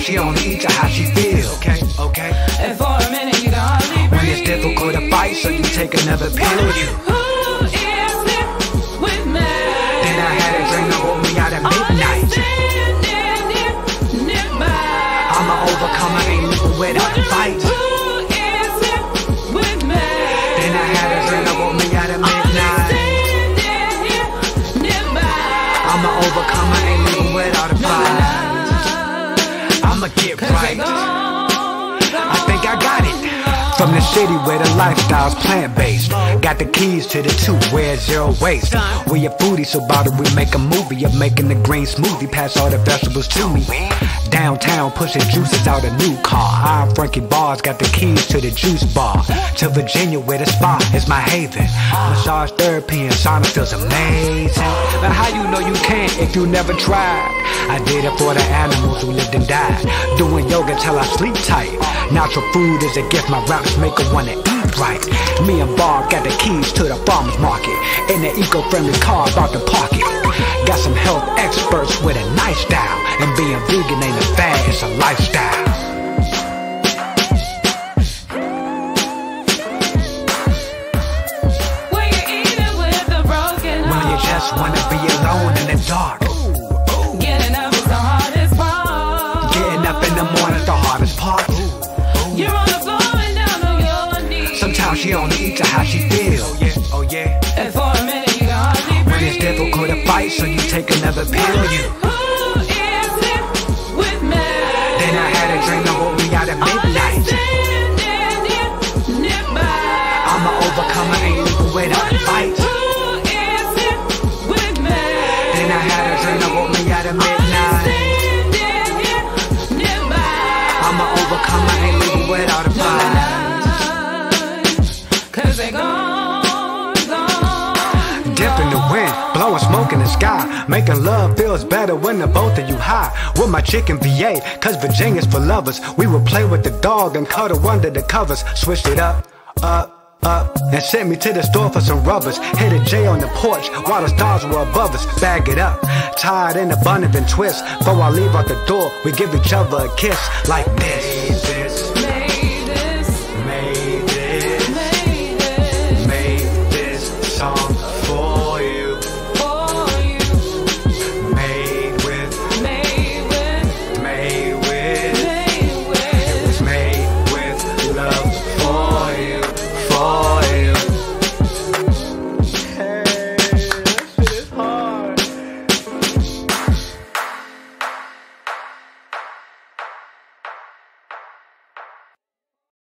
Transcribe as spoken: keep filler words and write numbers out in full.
she only eats her how she feel. Okay, okay. And for a minute you can hardly breathe. When it's difficult to fight, so you take another pill. You. Who is it with me? Then I had a dream that woke me out at midnight. I'm an overcomer, ain't living without a fight. Who is it with me? Then I had a dream that woke me out at midnight. I'm an overcomer, ain't living without a fight. I'ma get right. I think I got it. From the city where the lifestyle's plant-based. Got the keys to the two, where zero waste. We a foodie, so about it we make a movie of making the green smoothie. Pass all the vegetables to me. Downtown pushing juices out a new car. I and Frankie Bars got the keys to the juice bar. To Virginia where the spa is my haven. Massage therapy and sauna feels amazing. But how you know you can't if you never tried? I did it for the animals who lived and died. Doing yoga till I sleep tight. Natural food is a gift, my raps make her wanna eat right. Me and Bob got the keys to the farmer's market. In the eco-friendly car about to park it. Got some health experts with a nice style. And being vegan ain't a fad, it's a lifestyle. When you're eating with a broken heart. When you just wanna be alone in the dark. Getting up is the hardest part. Getting up in the morning's the hardest part. You're on the floor and down on your knees. Sometimes she only eats her how she feel. Oh yeah, oh yeah. And for a minute you can hardly breathe. When it's difficult to fight, so you take another pill. You. Who is it with me? Then I had a dream that woke me out at midnight. I'm an overcomer, ain't living without a fight. Who is it with me? Then I had a dream that woke me out at midnight. I'm an overcomer, ain't living without a fight. Cause they gone, gone. Dip in the wind, blowing smoke in the sky. Making love feels better when the both of you high. With my chick in V A, cause Virginia's for lovers. We would play with the dog and cuddle under the covers. Switched it up, up, up, and sent me to the store for some rubbers. Hit a J on the porch while the stars were above us. Bag it up, tie it in a bun and then twist. Before I leave out the door, we give each other a kiss like this.